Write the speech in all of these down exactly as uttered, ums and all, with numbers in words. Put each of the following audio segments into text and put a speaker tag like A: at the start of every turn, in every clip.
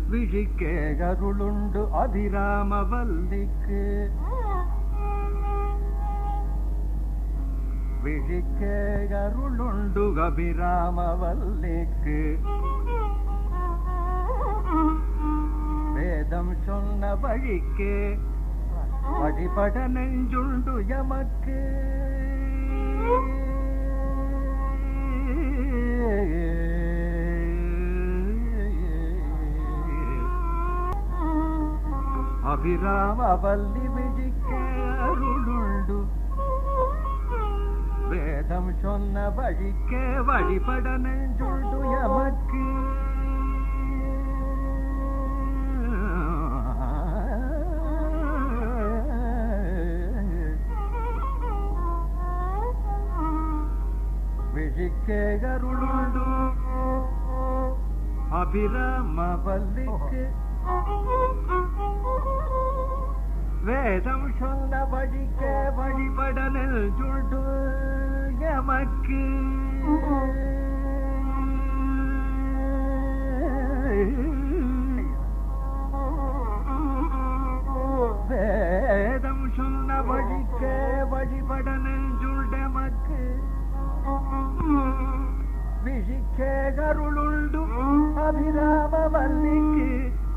A: விழிக்கே அருளுண்டு அபிராமவல்லிக்கு விழிக்கே அருளுண்டு அபிராமவல்லிக்கு வேதம் சொன்ன வழிக்கே வழிபட நெஞ்சுண்டு எமக்கு அபிராமவல்லி விழிக்கே அருளுண்டு வேதம் சொன்ன வழிக்கே வழிபட நெஞ்சுண்டு எமக்கு விழிக்கே அருளுண்டு அபிராமவல்லிக்கு வேதம் சொன்ன வழிக்கே வழிபட நெஞ்சுண்டு எமக்கு வேதம் சொன்ன வழிக்கே வழிபட நெஞ்சுண்டு எமக்கு விழிக்கே அருளுண்டு அபிராமவல்லிக்கு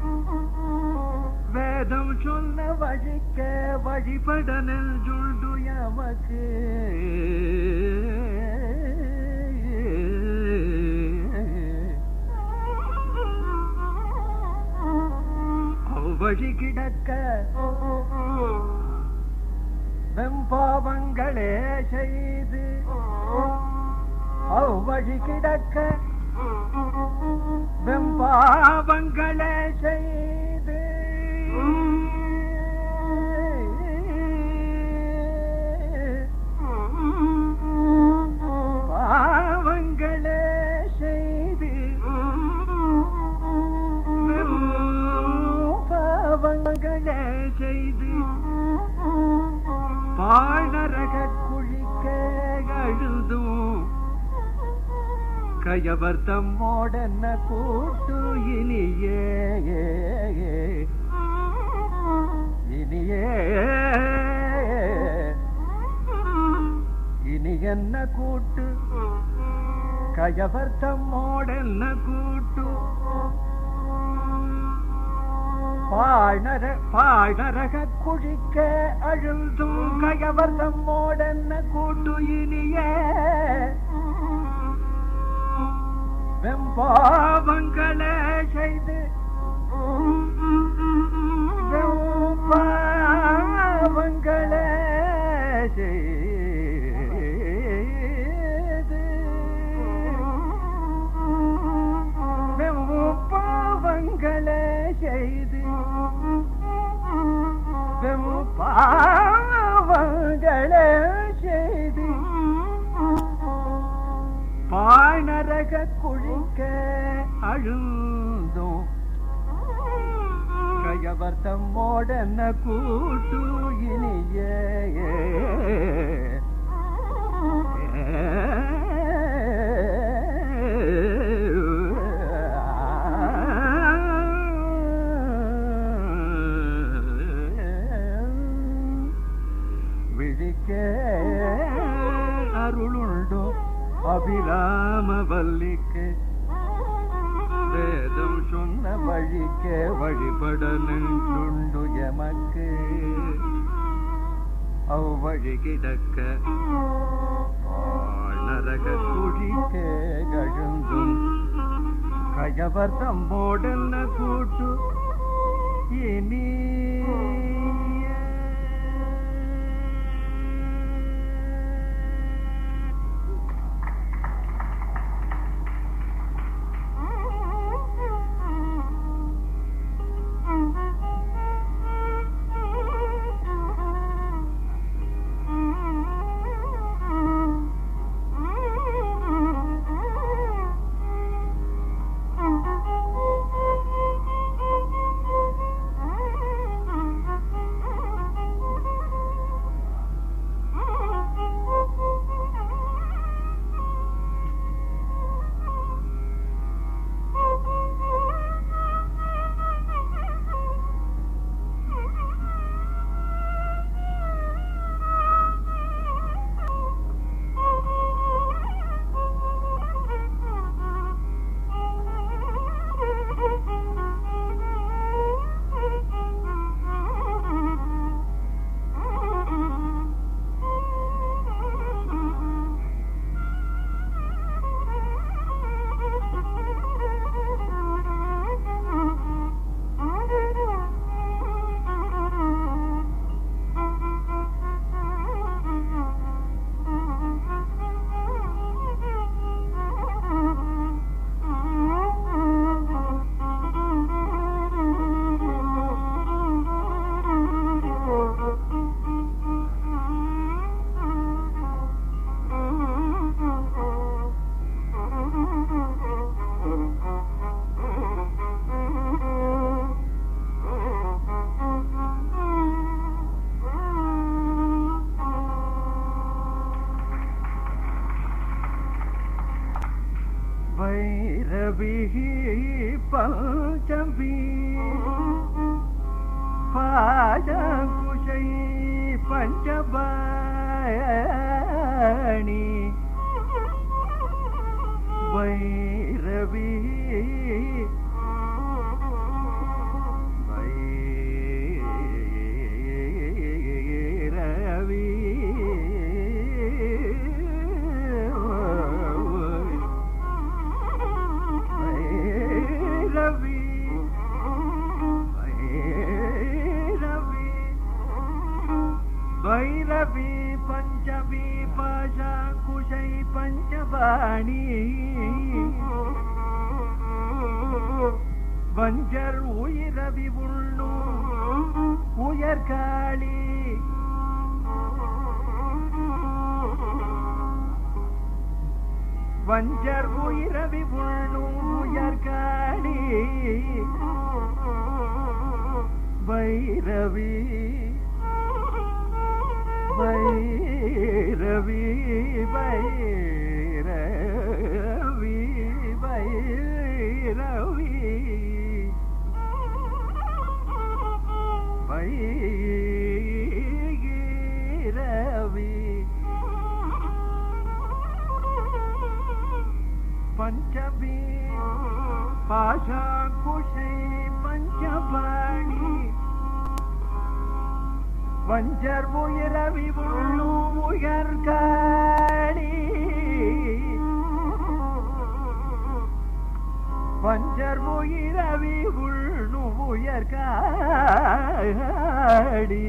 A: வேதம் சொன்ன வழிக்கே வழிபட நெஞ்சுண்டு எமக்கு அவ்வழி கிடக்க வெம்பாவங்களே செய்து அவ்வழி கிடக்க வெம்பாவங்களே செய்து பாவங்களே செய்து பாவங்களே செய்து பாழரக குழிக்க அழுதும் கயவர் தம்மோடன கூட்டு இனியே இனியே இனி என்ன கூட்டு கயவர் தம்மோடன கூட்டு பாழர பாழரக குழிக்க அழுதும் கயவர் தம்மோடன கூட்டு இனியே வெம்பாவங்களே செய்து வெம்பாவங்களே செய்து வெம்பாவங்களே செய்து வெம்பாவங்களே செய்து பாழரக குழிக்க அழுந்தும் கயவர் தம்மோடன கூட்டு இனியே விழிக்கே அருளுண்டு அபிராமவல்லிக்கு வேதம் சொன்ன வழிக்கே வழிபட நெஞ்சுண்டு எமக்கு அவ்வழி கிடக்க நரக குழிக்கே கழுந்தும் கயவர் தம்மோடன கூட்டு இனி பஞ்சபி பாஜகுஷை பஞ்சபாணி வைரவி வைரவி பஞ்சபி பாஜகுஷை பஞ்சபாணி வஞ்சர் உயிரவி உள்ளு உயர்காளி வஞ்சர் உயிரவி உள்ளு உயர்காளி வைரவி வைரவி வைரவி வைரவி வைரவி பஞ்சபி பாஷாகுஷை பஞ்சபாணி வஞ்சர் உயிரவி உள்ளு உயர்காளி வஞ்சர் உயிரவி உள்ளு உயர்காளி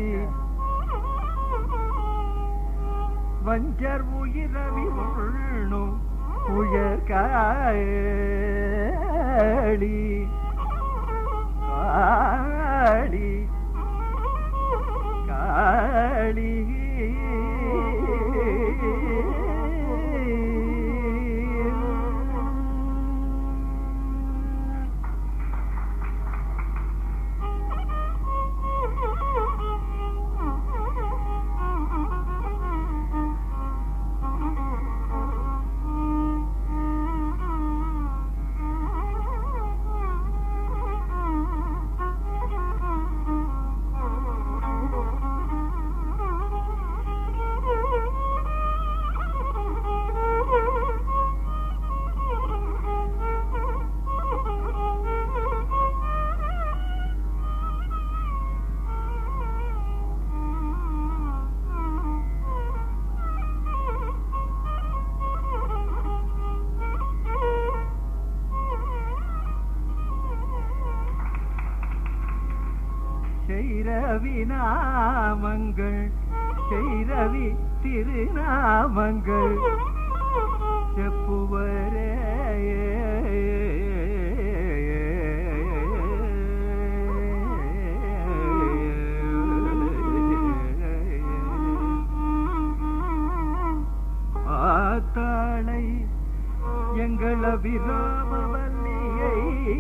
A: வஞ்சர் உயிரவி உள்ளு உயர்காளி காளி காளி செய்ரவி நாமங்கள் செய்ரவி திருநாமங்கள் செப்புவரே ஆத்தாளை எங்கள் அபிராமவல்லியை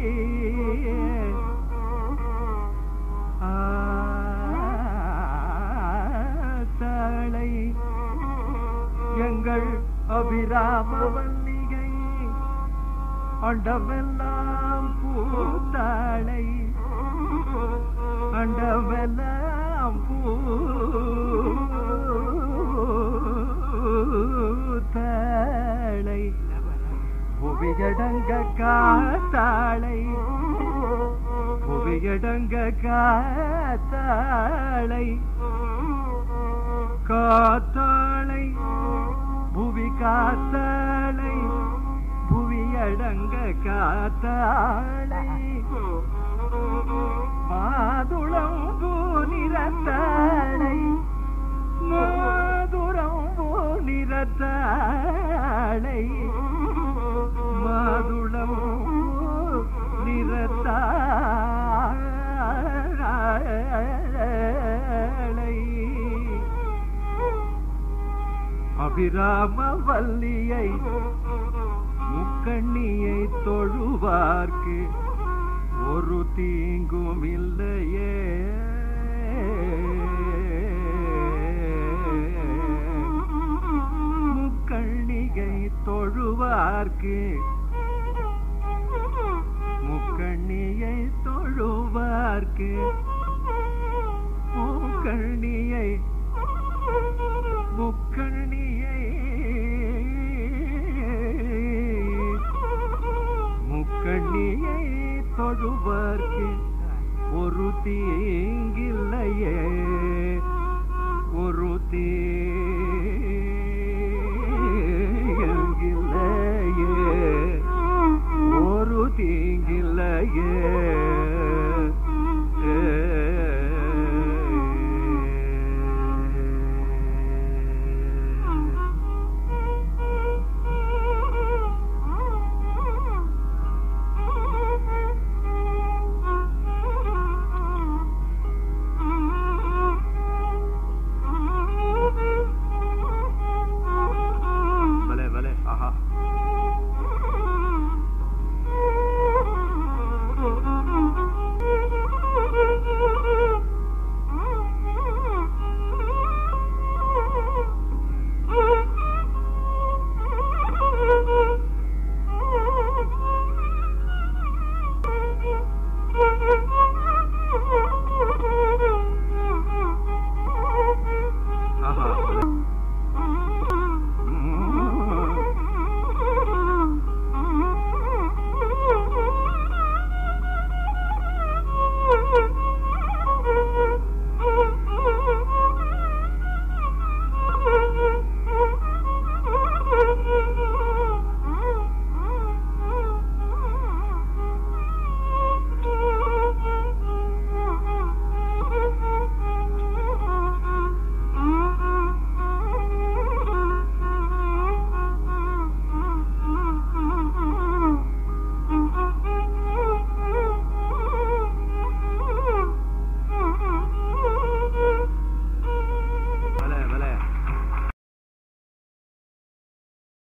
A: ஆத்தாளை எங்கள் அபிராமவல்லியை அண்டமெல்லாம் பூத்தாளை அண்டமெல்லாம் பூத்தாளை புவியடங்க காத்தாளை புவியடங்க காத்தாளை காத்தாளை புவி காத்தாளை புவியடங்க காத்தாளை மாதுளம் பூநிறத்தாளை மாதுளம் பூநிறத்தாளை மாதுளம் நிறத்தாளை அபிராமவல்லியை முக்கண்ணியை தொழுவார்க்கு ஒரு தீங்கும் இல்லையே முக்கண்ணிகை தொழுவார்க்கு முக்க தொழுவார்க்கு முக்கண்ணியை முக்கண்ணியை முக்கண்ணியை தொழுவார்க்கு ஒரு தீங்கில்லையே ஒரு தீங்கில்லையே ஒரு தீங்கில்லையே